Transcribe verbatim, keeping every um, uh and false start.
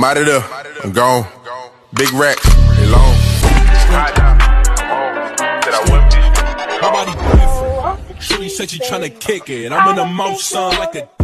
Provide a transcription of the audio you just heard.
I'm out of there, I'm gone. Big rack, they long. Right now, I'm home. Said I whipped this. My body different. Shorty said she tryna kick it. I'm in the mouth, son, like a